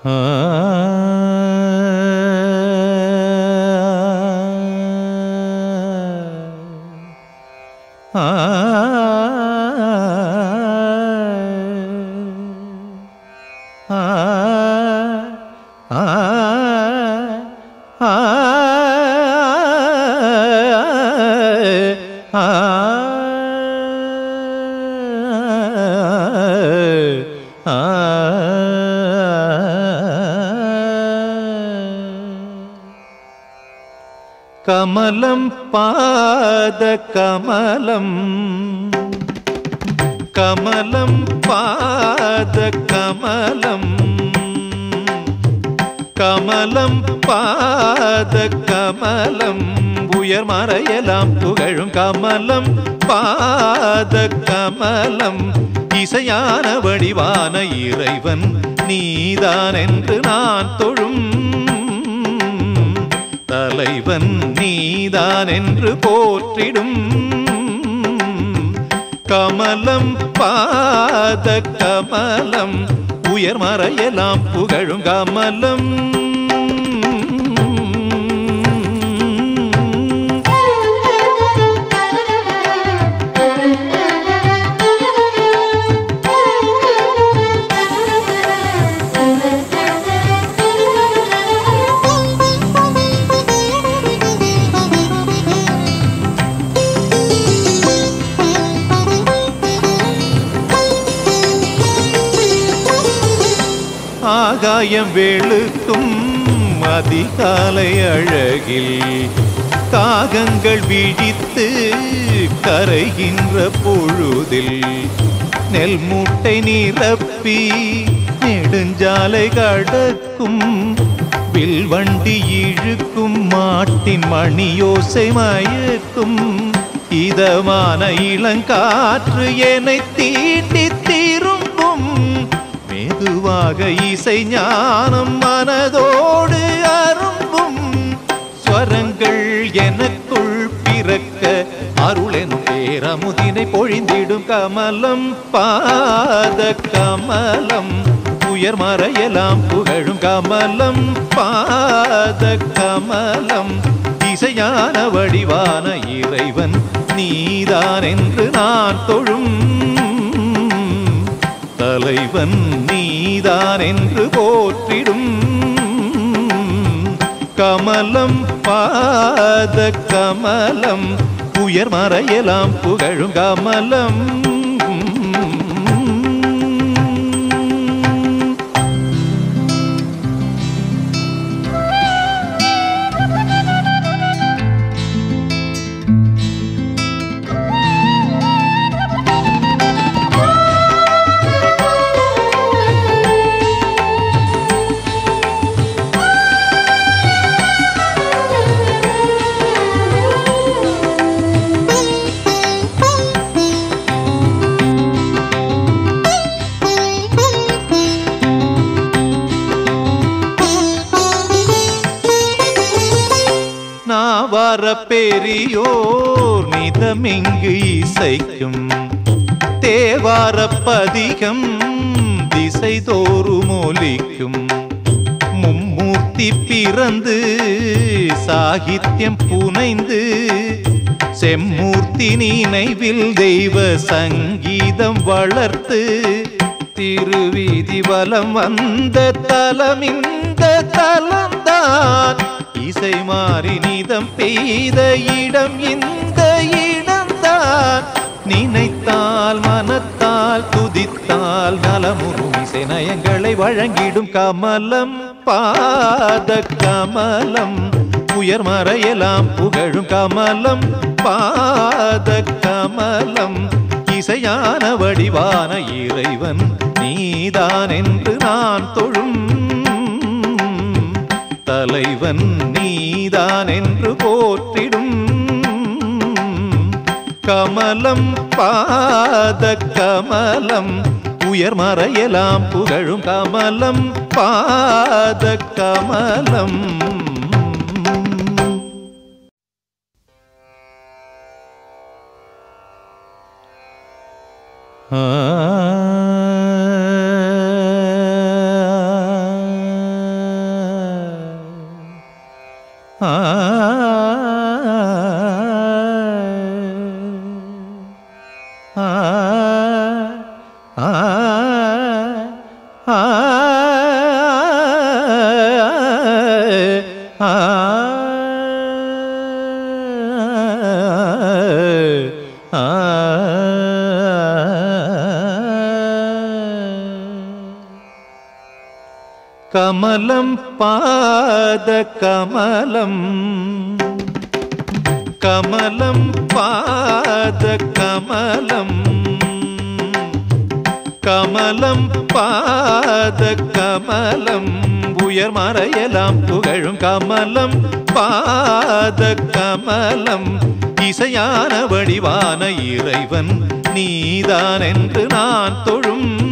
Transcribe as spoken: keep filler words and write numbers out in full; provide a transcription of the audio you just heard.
கமலம் பாத கமலம் கமலம் பாத கமலம் கமலம் பாத கமலம் உயர் மறையலாம் புகழும் கமலம் பாத கமலம் இசையான வடிவான இறைவன் நீதான் என்று நான் தொழும் தலைவன் நீதான் என்று போற்றிடும் கமலம் பாத கமலம் உயர் மறையலாம் புகழும் கமலம் ஆகாயம் வெளுக்கும் அதிகாலை அழகில் காகங்கள் விழித்து கரைகின்ற பொழுதில் நெல் மூட்டை நிரப்பி நெடுஞ்சாலை கடக்கும் வில்வண்டி இழுக்கும் மாட்டின் மணியோசை மயக்கும் இதமான இளங்காற்று என்னை தீண்டி திரும்பும் மெதுவாக இசை ஞானம் மனதோடு அரும்பும் ஸ்வரங்கள் எனக்குள் பிறக்க அருளெனும் பேரமுதினை பொழிந்திடும் கமலம் பாத கமலம் உயர் மறையலாம் புகழும் கமலம் பாத கமலம் இசையான வடிவான இறைவன் நீதான் என்று நான் தொழும் தலைவன் நீதான் என்று போற்றிடும் கமலம் பாத கமலம் உயர் மறையலாம் புகழும் கமலம் நாவார பெரியோர் நிதமிங்கு இசைக்கும் தேவார பதிகம் திசை தோறும் ஒலிக்கும் மும்மூர்த்தி பிறந்து சாகித்யம் புனைந்து செம்மூர்த்தி நினைவில் தெய்வ சங்கீதம் வளர்த்து திருவீதி வலம் வந்த தலம் இந்த தலம்தான் இசை மாறி நிதம் பெய்த இடம் இந்த இடம்தான் நினைத்தால் மனத்தால் துதித்தால் நலமுறும் இசை நயங்களை வழங்கிடும் கமலம் பாத கமலம் உயர் மறையலாம் புகழும் கமலம் பாத கமலம் இசையான வடிவான இறைவன் நீதான் என்று நான் தொழும் தலைவன் நீதான் என்று போற்றிடும் கமலம் பாத கமலம் உயர் மறையலாம் புகழும் கமலம் பாத கமலம் ஆ ஆ ஆ ஆ கமலம் பாத கமலம் கமலம் பாத கமலம் கமலம் பாத கமலம் உயர் மறையலாம் புகழும் கமலம் பாத கமலம் இசையான வடிவான இறைவன் நீதான் என்று நான் தொழும்